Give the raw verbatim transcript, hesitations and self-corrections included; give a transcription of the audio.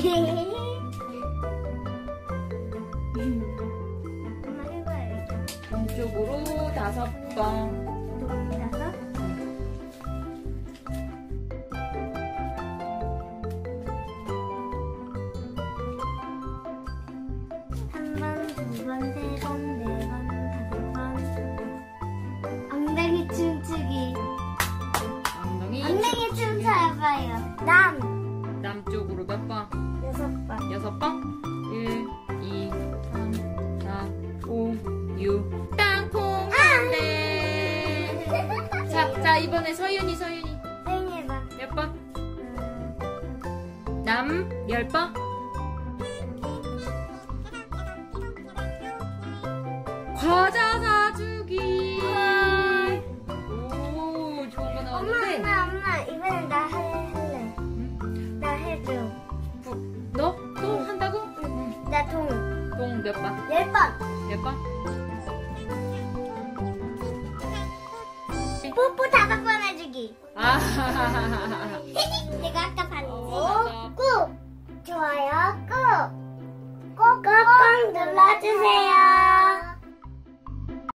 엄마 해봐야겠다. 왼쪽으로 다섯 번. 돌려서. 한 번, 두 번, 세 번, 네 번, 다섯 번. 엉덩이 춤추기. 엉덩이. 엉덩이 춤춰봐요. 남. 남쪽으로 몇 번? 여섯 번. 여섯 번? 일, 이, 삼, 사, 오, 육. 땅콩 할래. 자, 자, 이번에 서윤이, 서윤이. 서윤이 해봐. 몇 번? 음, 남, 열 번? 과자 사주기. 오, 좋은 거 엄마, 나왔는데. 엄마, 엄마. 이번엔 나 할- 할래. 응? 나 해줘. 부, 너? 또 한다고? 응. 나 동. 동 몇 번? 열 번. 몇 번? 뽀뽀 다섯 번 해주기. 아, 내가 아까 봤